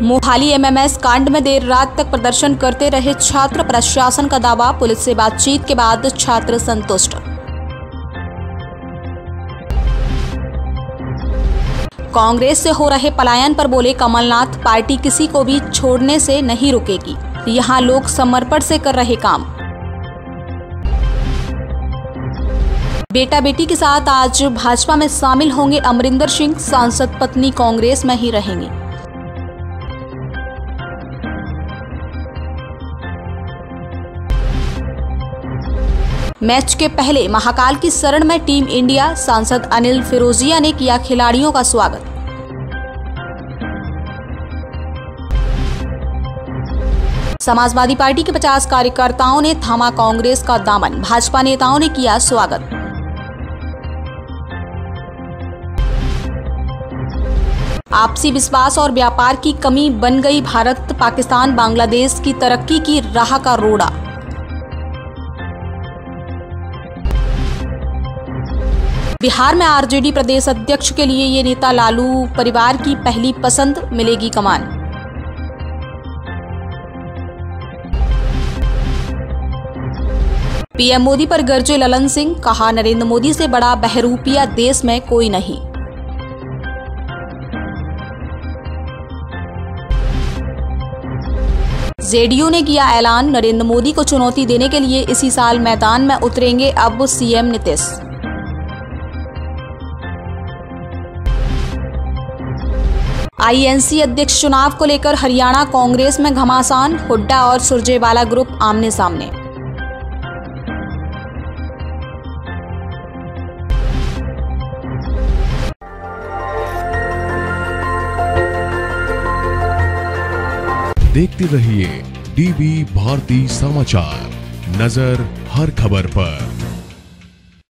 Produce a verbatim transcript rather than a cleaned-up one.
Mohali MMS कांड में देर रात तक प्रदर्शन करते रहे छात्र, प्रशासन का दावा, पुलिस से बातचीत के बाद छात्र संतुष्ट। कांग्रेस से हो रहे पलायन पर बोले कमलनाथ, पार्टी किसी को भी छोड़ने से नहीं रुकेगी, यहां लोग समर्पण से कर रहे काम। बेटा बेटी के साथ आज भाजपा में शामिल होंगे अमरिंदर सिंह, सांसद पत्नी कांग्रेस में ही रहेंगी। मैच के पहले महाकाल की शरण में टीम इंडिया, सांसद अनिल फिरोजिया ने किया खिलाड़ियों का स्वागत। समाजवादी पार्टी के पचास कार्यकर्ताओं ने थामा कांग्रेस का दामन, भाजपा नेताओं ने किया स्वागत। आपसी विश्वास और व्यापार की कमी बन गई भारत पाकिस्तान बांग्लादेश की तरक्की की राह का रोड़ा। बिहार में आरजेडी प्रदेश अध्यक्ष के लिए ये नेता लालू परिवार की पहली पसंद, मिलेगी कमान। पीएम मोदी पर गरजे ललन सिंह, कहा नरेंद्र मोदी से बड़ा बहरूपिया देश में कोई नहीं। जेडीयू ने किया ऐलान, नरेंद्र मोदी को चुनौती देने के लिए इसी साल मैदान में उतरेंगे अब सीएम नीतीश। आईएनसी अध्यक्ष चुनाव को लेकर हरियाणा कांग्रेस में घमासान, हुड्डा और सुरजेवाला ग्रुप आमने सामने। देखते रहिए डीवी भारती समाचार, नजर हर खबर पर।